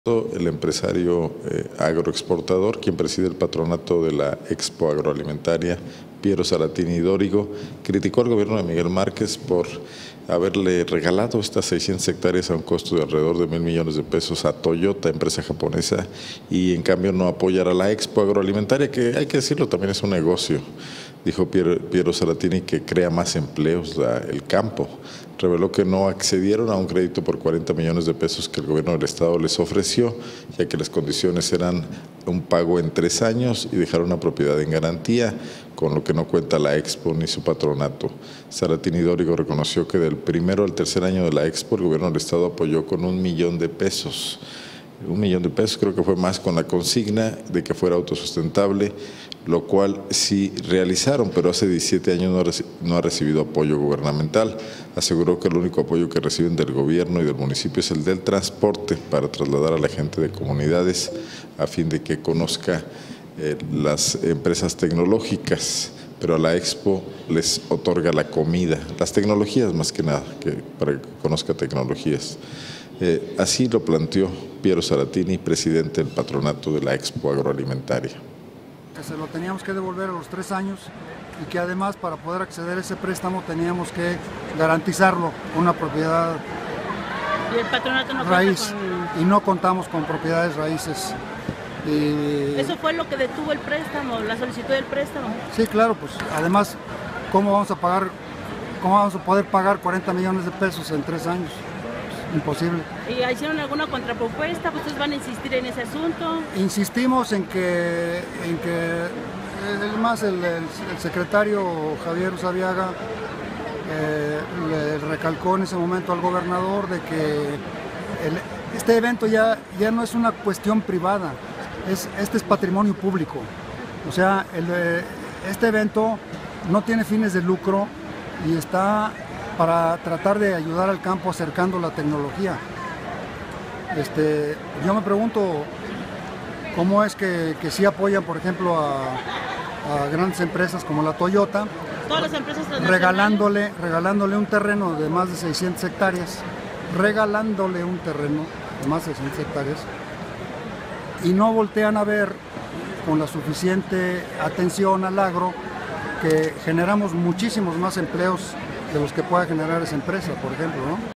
El empresario agroexportador, quien preside el patronato de la Expo Agroalimentaria, Piero Saratini Dórigo, criticó al gobierno de Miguel Márquez por haberle regalado estas 600 hectáreas a un costo de alrededor de 1.000 millones de pesos a Toyota, empresa japonesa, y en cambio no apoyar a la Expo Agroalimentaria, que hay que decirlo, también es un negocio. Dijo Piero Saratini que crea más empleos el campo. Reveló que no accedieron a un crédito por 40 millones de pesos que el gobierno del estado les ofreció, ya que las condiciones eran un pago en 3 años y dejar una propiedad en garantía, con lo que no cuenta la Expo ni su patronato. Saratini Dórigo reconoció que del primero al tercer año de la Expo el gobierno del estado apoyó con 1 millón de pesos. 1 millón de pesos, creo que fue más, con la consigna de que fuera autosustentable, lo cual sí realizaron, pero hace 17 años no ha recibido apoyo gubernamental. Aseguró que el único apoyo que reciben del gobierno y del municipio es el del transporte para trasladar a la gente de comunidades a fin de que conozca las empresas tecnológicas, pero a la Expo les otorga la comida, las tecnologías más que nada, para que conozca tecnologías. Así lo planteó Piero Saratini, presidente del patronato de la Expo Agroalimentaria. Que se lo teníamos que devolver a los 3 años y que además para poder acceder a ese préstamo teníamos que garantizarlo con una propiedad y el patronato no raíz y no contamos con propiedades raíces. Eso fue lo que detuvo el préstamo, la solicitud del préstamo. Sí, claro, pues además, ¿cómo vamos a poder pagar 40 millones de pesos en 3 años? Imposible. ¿Y hicieron alguna contrapropuesta? ¿Ustedes van a insistir en ese asunto? Insistimos en que además el secretario Javier Usabiaga le recalcó en ese momento al gobernador de que este evento ya no es una cuestión privada, este es patrimonio público. O sea, este evento no tiene fines de lucro y está para tratar de ayudar al campo acercando la tecnología. Yo me pregunto cómo es que sí apoyan, por ejemplo, a grandes empresas como la Toyota, todas las empresas regalándole un terreno de más de 600 hectáreas, y no voltean a ver con la suficiente atención al agro que generamos muchísimos más empleos de los que pueda generar esa empresa, por ejemplo, ¿no?